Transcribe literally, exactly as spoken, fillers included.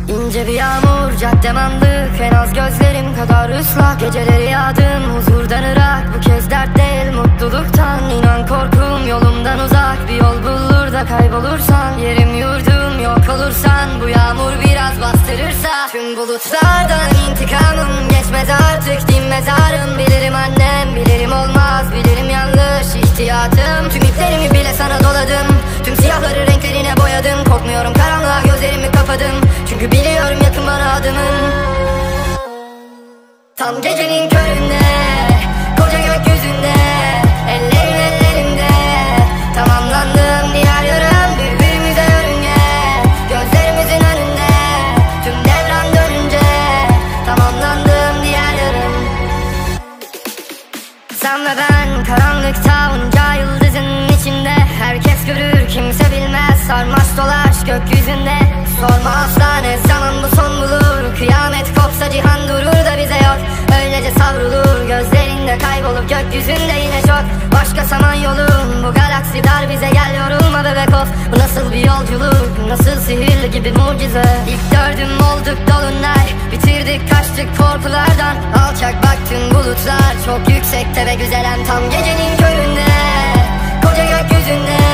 İnce bir yağmur, caddem andık, en az gözlerim kadar ıslak. Geceleri yağdım, huzurdan ırak, bu kez dert değil mutluluktan. İnan korkum yolumdan uzak, bir yol bulur da kaybolursan. Yerim yurdum yok olursan, bu yağmur biraz bastırırsa. Tüm bulutlardan intikamım geçmez artık, dinmez ağrım. Bilirim annem, bilirim olmaz, bilirim yanlış ihtiyatım. Tüm iplerimi bile sana doladım, tüm siyahları renklerine boyadım. Korkmuyorum karanlığa, gözlerimi kapadım, çünkü biliyorum yakın bana adımın. Tam gecenin köründe, koca gökyüzünde, ellerim ellerimde, tamamlandım diğer yarım. Birbirimize yörünge, gözlerimizin önünde, tüm devran dönünce, tamamlandım diğer yarım. Sen ve ben karanlıkta, onca yıldızın içinde. Herkes görür, kimse bilmez, sarmaş dolaş gökyüzünde. Sorma asla ne zaman bu son bulur, kıyamet kopsa cihan durur da bize yok. Öylece savrulur, gözlerinde kaybolup gökyüzünde yine çok. Başka saman yolum, bu galaksi dar bize, gel yorulma bebek of. Bu nasıl bir yolculuk, nasıl sihirli gibi mucize. İlk gördüm olduk dolunay, bitirdik kaçtık korkulardan. Alçak baktım bulutlar, çok yüksekte ve güzelen tam gecenin köründe, koca gökyüzünde.